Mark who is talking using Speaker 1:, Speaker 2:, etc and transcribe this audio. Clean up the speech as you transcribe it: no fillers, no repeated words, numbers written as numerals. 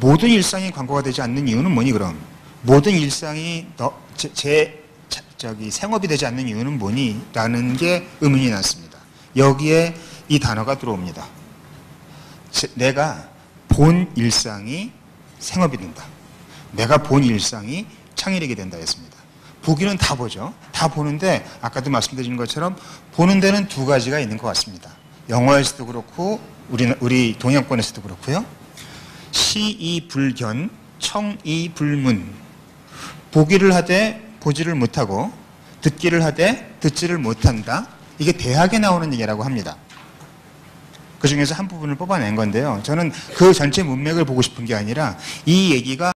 Speaker 1: 모든 일상이 광고가 되지 않는 이유는 뭐니 그럼? 모든 일상이 생업이 되지 않는 이유는 뭐니? 라는 게 의문이 났습니다. 여기에 이 단어가 들어옵니다. 내가 본 일상이 생업이 된다. 내가 본 일상이 창의력이 된다 했습니다. 보기는 다 보죠. 다 보는데 아까도 말씀드린 것처럼 보는 데는 두 가지가 있는 것 같습니다. 영어에서도 그렇고 우리 동양권에서도 그렇고요. 시이불견, 청이불문. 보기를 하되 보지를 못하고 듣기를 하되 듣지를 못한다. 이게 대학에 나오는 얘기라고 합니다. 그 중에서 한 부분을 뽑아낸 건데요. 저는 그 전체 문맥을 보고 싶은 게 아니라 이 얘기가